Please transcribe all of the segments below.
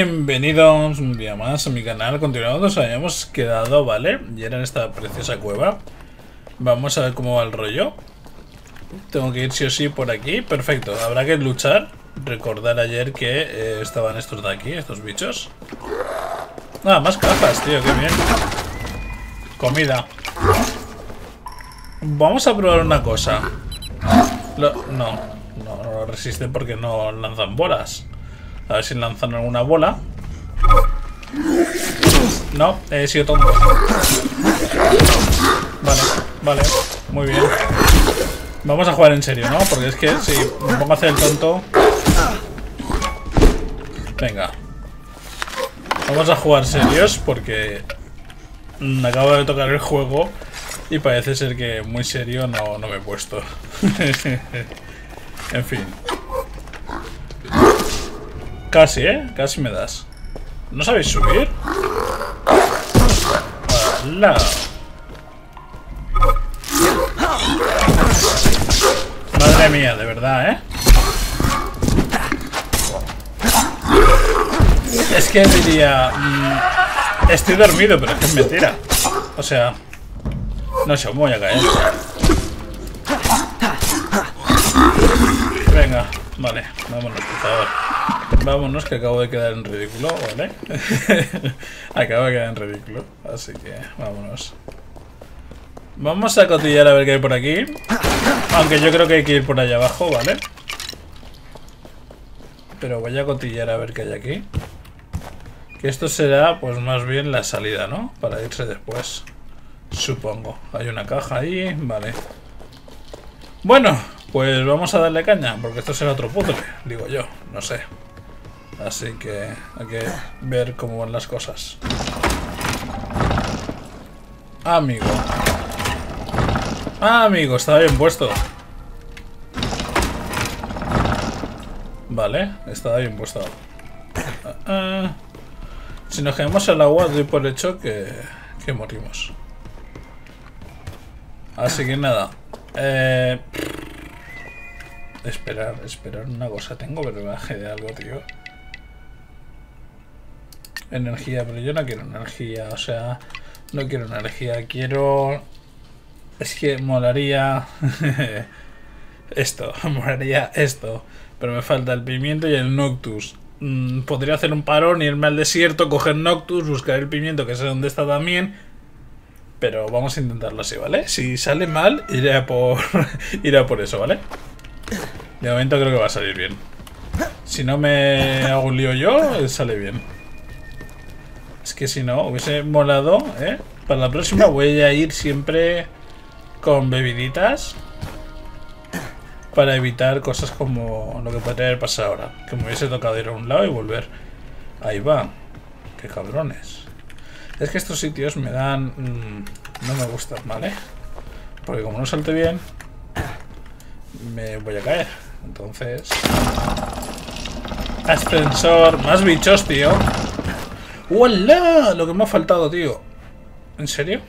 Bienvenidos un día más a mi canal. Continuando, nos habíamos quedado, ¿vale? Y era en esta preciosa cueva. Vamos a ver cómo va el rollo. Tengo que ir sí o sí por aquí. Perfecto, habrá que luchar. Recordar ayer que estaban estos de aquí, estos bichos. Ah, más cajas, tío, qué bien. Comida. Vamos a probar una cosa. No resisten porque no lanzan bolas. A ver si lanzan alguna bola. No, he sido tonto. Vale, muy bien. Vamos a jugar en serio, ¿no? Porque es que si me pongo a hacer el tonto. Venga. Vamos a jugar serios porque acabo de tocar el juego y parece ser que muy serio no me he puesto. En fin. Casi, casi me das. ¿No sabéis subir? ¡Hala! Madre mía, de verdad, Es que diría... estoy dormido, pero es que es mentira. O sea... no sé cómo voy a caer. Venga, vale, vámonos, por favor. Vámonos, que acabo de quedar en ridículo, ¿vale? Acabo de quedar en ridículo, así que vámonos. Vamos a cotillar a ver qué hay por aquí. Aunque yo creo que hay que ir por allá abajo, ¿vale? Pero voy a cotillar a ver qué hay aquí. Que esto será, pues más bien la salida, ¿no? Para irse después, supongo. Hay una caja ahí, vale. Bueno, pues vamos a darle caña, porque esto será otro puzzle, digo yo, no sé. Así que hay que ver cómo van las cosas. Amigo. Amigo, está bien puesto. Vale, está bien puesto. Si nos caemos al agua, doy por hecho que morimos. Así que nada. Esperar una cosa tengo, pero me bajé de algo, tío. Energía, pero yo no quiero energía, o sea, no quiero energía, quiero... es que molaría... esto, molaría esto, pero me falta el pimiento y el Noctus. Podría hacer un parón, irme al desierto, coger Noctus, buscar el pimiento, que sé dónde está también, pero vamos a intentarlo así, ¿vale? Si sale mal, iré a por eso, ¿vale? De momento creo que va a salir bien. Si no me hago un lío yo, sale bien. Es que si no, hubiese molado, ¿eh? Para la próxima voy a ir siempre con bebiditas para evitar cosas como lo que podría haber pasado ahora. Que me hubiese tocado ir a un lado y volver. Ahí va. Qué cabrones. Es que estos sitios me dan... no me gustan, ¿vale? Porque como no salte bien, me voy a caer. Entonces... ascensor. Más bichos, tío. ¡Hola! Lo que me ha faltado, tío. ¿En serio?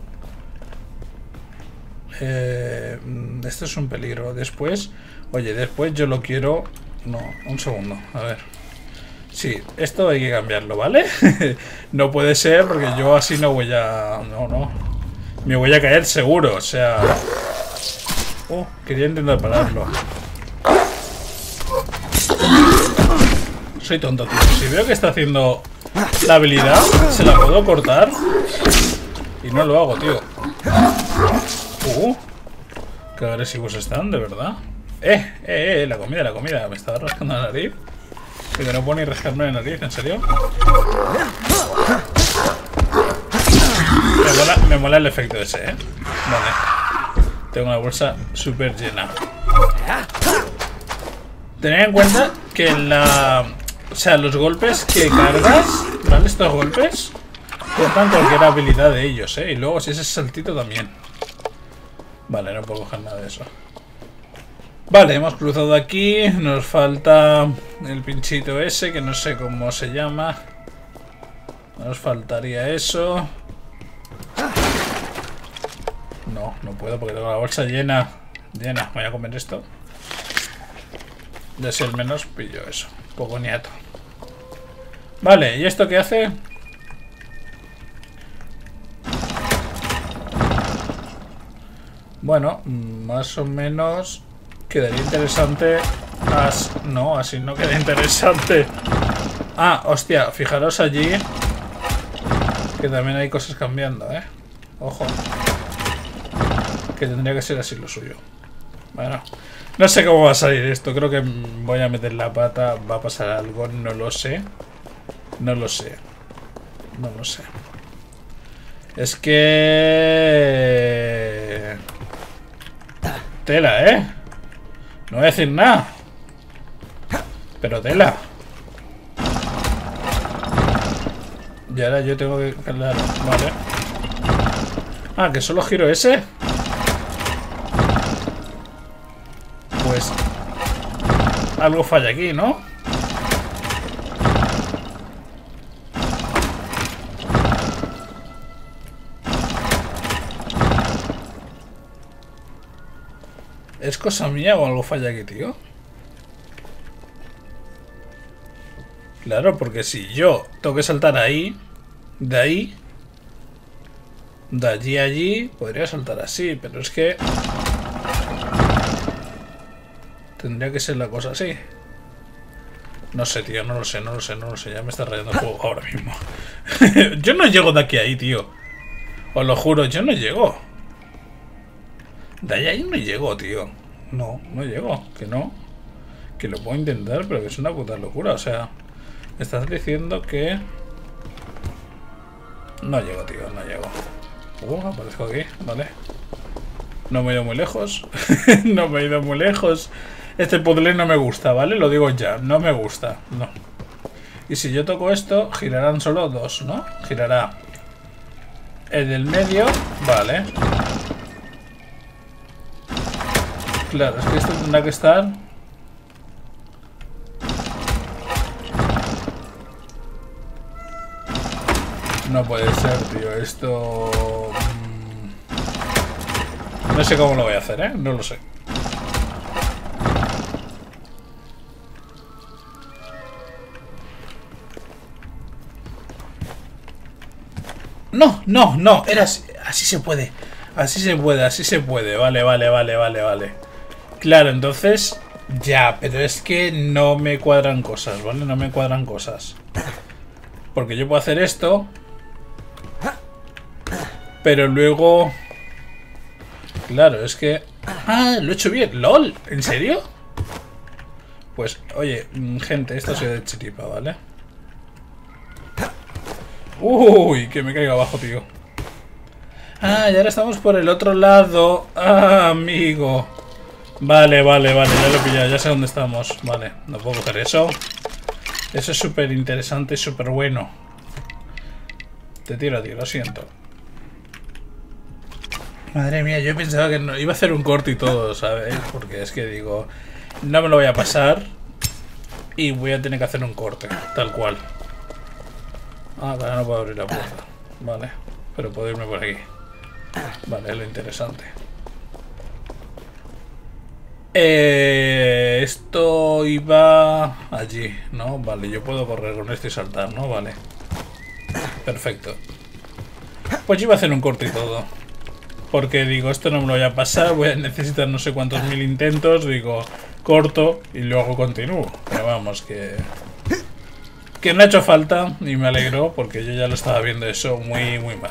Esto es un peligro. Después... oye, después yo lo quiero... no, un segundo. A ver. Sí, esto hay que cambiarlo, ¿vale? No puede ser porque yo así no voy a... no. Me voy a caer seguro, o sea... quería intentar pararlo. Soy tonto, tío. Si veo que está haciendo la habilidad, se la puedo cortar. Y no lo hago, tío. Qué agresivos están, de verdad. La comida. Me estaba rascando la nariz. Que no puedo ni rascarme la nariz, ¿en serio? Me mola el efecto ese, Vale. Tengo una bolsa súper llena. Tened en cuenta que o sea, los golpes que cargas, ¿vale? Estos golpes cortan cualquier habilidad de ellos, Y luego si ese saltito también. Vale, no puedo coger nada de eso. Vale, hemos cruzado aquí. Nos falta el pinchito ese, que no sé cómo se llama. Nos faltaría eso. No puedo porque tengo la bolsa llena. Voy a comer esto. De ser menos pillo eso. Poco niato. Vale, ¿y esto qué hace? Bueno, más o menos quedaría interesante. No, así no queda interesante. Ah, hostia, fijaros allí que también hay cosas cambiando, ¿eh? Ojo. Que tendría que ser así lo suyo. Bueno, no sé cómo va a salir esto. Creo que voy a meter la pata. Va a pasar algo, no lo sé. No lo sé. No lo sé. Es que... Tela, ¿eh? No voy a decir nada. Pero tela. Y ahora yo tengo que... Vale. Ah, que solo giro ese. Pues... Algo falla aquí, ¿no? ¿Es cosa mía o algo falla aquí, tío? Claro, porque si yo tengo que saltar ahí, de ahí, de allí a allí, podría saltar así, pero es que... Tendría que ser la cosa así. No sé, tío, no lo sé. Ya me está rayando el juego ahora mismo. Yo no llego de aquí a ahí, tío. Os lo juro, yo no llego. De allá ahí no llego, tío. No llego. Que no. Que lo puedo intentar, pero que es una puta locura. O sea, me estás diciendo que... No llego, tío, no llego. Aparezco aquí, vale. No me he ido muy lejos. No me he ido muy lejos. Este puzzle no me gusta, ¿vale? Lo digo ya, no me gusta, no. Y si yo toco esto, girarán solo dos, ¿no? Girará el del medio, vale. Claro, es que esto tendrá que estar... No puede ser, tío, esto... No sé cómo lo voy a hacer, ¿eh? No lo sé. No, era así, así se puede. Así se puede. Vale. Claro, entonces... Ya, pero es que no me cuadran cosas, ¿vale? No me cuadran cosas. Porque yo puedo hacer esto... Pero luego... Claro, es que... Ah, lo he hecho bien. ¡Lol! ¿En serio? Pues, oye, gente, esto soy de chiripa, ¿vale? Uy, que me caiga abajo, tío. Ah, y ahora estamos por el otro lado. Ah, amigo. Vale, ya lo he pillado, ya sé dónde estamos. Vale, no puedo coger eso. Eso es súper interesante y súper bueno. Te tiro, tío, lo siento. Madre mía, yo pensaba que no, iba a hacer un corte y todo, ¿sabes? Porque es que digo, no me lo voy a pasar y voy a tener que hacer un corte, tal cual. Ah, ahora no puedo abrir la puerta. Vale, pero puedo irme por aquí. Vale, es lo interesante. Esto iba allí, ¿no? Vale, yo puedo correr con esto y saltar, ¿no? Vale. Perfecto. Pues yo iba a hacer un corte y todo. Porque digo, esto no me lo voy a pasar, voy a necesitar no sé cuántos mil intentos, digo, corto y luego continúo. Pero vamos, que no ha hecho falta y me alegro porque yo ya lo estaba viendo eso muy mal.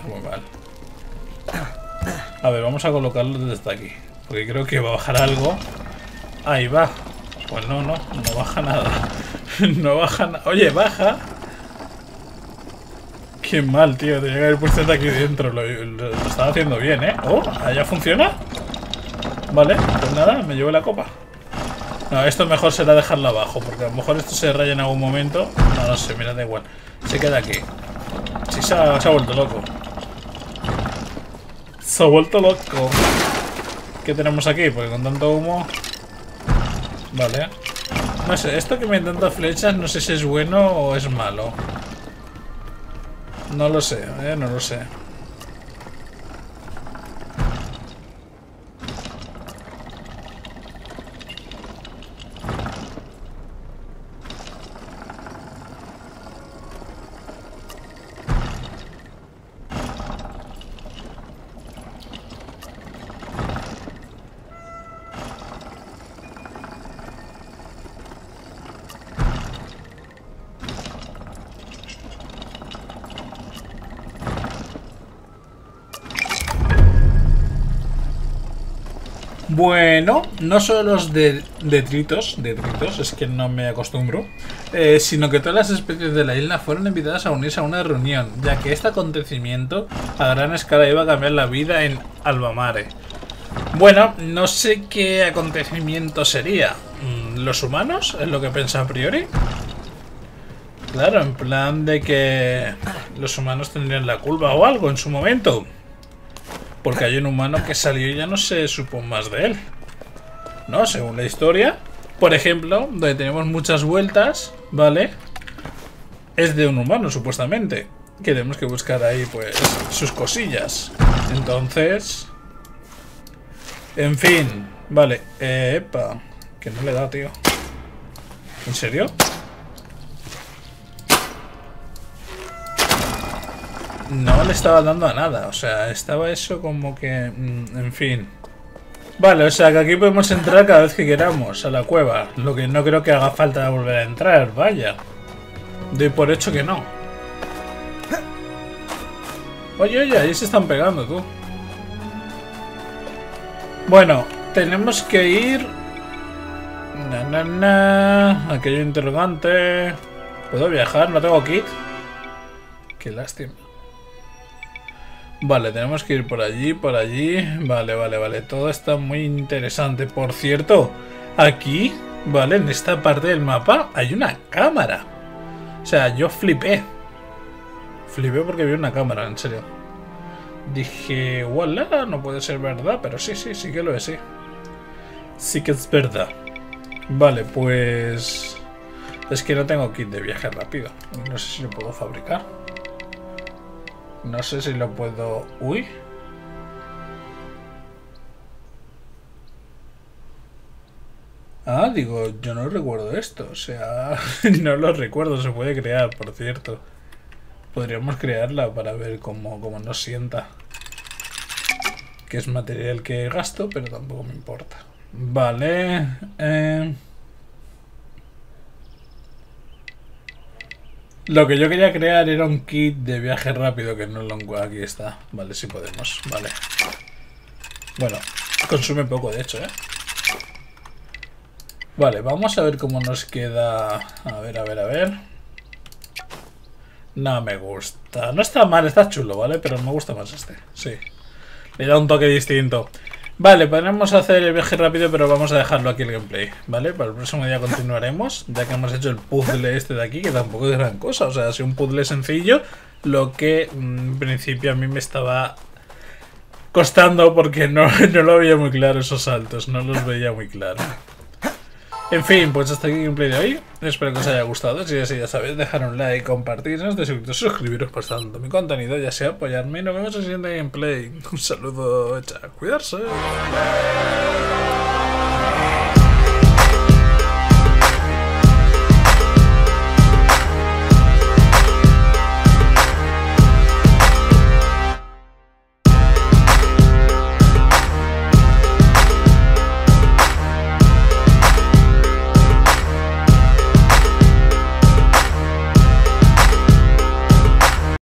A ver, vamos a colocarlo desde aquí, porque creo que va a bajar algo. Ahí va. Pues no baja nada. No baja nada. Oye, baja. Qué mal, tío. Tenía que haber puesto de aquí dentro. Lo estaba haciendo bien, ¿eh? Oh, ¿allá funciona? Vale, pues nada, me llevo la copa. No, esto mejor será dejarlo abajo, porque a lo mejor esto se raya en algún momento. No sé, mira, da igual. Se queda aquí. Sí, se ha vuelto loco. Se ha vuelto loco. ¿Qué tenemos aquí? Porque con tanto humo... Vale. No sé, esto que me dan tantas flechas, no sé si es bueno o es malo. No lo sé, no lo sé. Bueno, no solo los detritos, es que no me acostumbro, sino que todas las especies de la isla fueron invitadas a unirse a una reunión, ya que este acontecimiento a gran escala iba a cambiar la vida en Albamare. Bueno, no sé qué acontecimiento sería. ¿Los humanos? ¿Es lo que pensé a priori? Claro, en plan de que los humanos tendrían la culpa o algo en su momento. Porque hay un humano que salió y ya no se supo más de él. No, según la historia. Por ejemplo, donde tenemos muchas vueltas, ¿vale? Es de un humano, supuestamente. Que tenemos que buscar ahí, pues, sus cosillas. Entonces... En fin. Vale. Epa. Que no le da, tío. ¿En serio? No le estaba dando a nada. O sea, estaba eso como que... en fin. Vale, o sea que aquí podemos entrar cada vez que queramos a la cueva. Lo que no creo que haga falta volver a entrar, vaya. Doy por hecho que no. Oye, oye, ahí se están pegando, tú. Bueno, tenemos que ir... Aquello interrogante... ¿Puedo viajar? ¿No tengo kit? Qué lástima. Vale, tenemos que ir por allí, por allí. Vale, vale, vale. Todo está muy interesante. Por cierto, aquí, vale, en esta parte del mapa hay una cámara. O sea, yo flipé. Flipé porque vi una cámara, en serio. Dije, voilà, no puede ser verdad. Pero sí, sí, sí que lo es, sí. Sí que es verdad. Vale, pues... Es que no tengo kit de viaje rápido. No sé si lo puedo fabricar. No sé si lo puedo... Uy. Ah, digo, yo no recuerdo esto. O sea, no lo recuerdo. Se puede crear, por cierto. Podríamos crearla para ver cómo nos sienta. Que es material que gasto, pero tampoco me importa. Vale. Lo que yo quería crear era un kit de viaje rápido que no lo encuentro. Aquí está. Vale, sí podemos. Vale. Bueno, consume poco, de hecho, ¿eh? Vale, vamos a ver cómo nos queda. A ver, a ver, a ver. No me gusta. No está mal, está chulo, ¿vale? Pero me gusta más este. Sí. Le da un toque distinto. Vale, podemos hacer el viaje rápido, pero vamos a dejarlo aquí el gameplay, ¿vale? Para el próximo día continuaremos, ya que hemos hecho el puzzle este de aquí, que tampoco es gran cosa. O sea, ha sido un puzzle sencillo, lo que en principio a mí me estaba costando porque no lo veía muy claro esos saltos, no los veía muy claro. En fin, pues hasta aquí el gameplay de hoy. Espero que os haya gustado. Si es así, ya sabéis, dejar un like, compartir, no estéis suscribiros por tanto mi contenido, ya sea apoyarme. Y nos vemos en el siguiente gameplay. Un saludo, chao, cuidarse.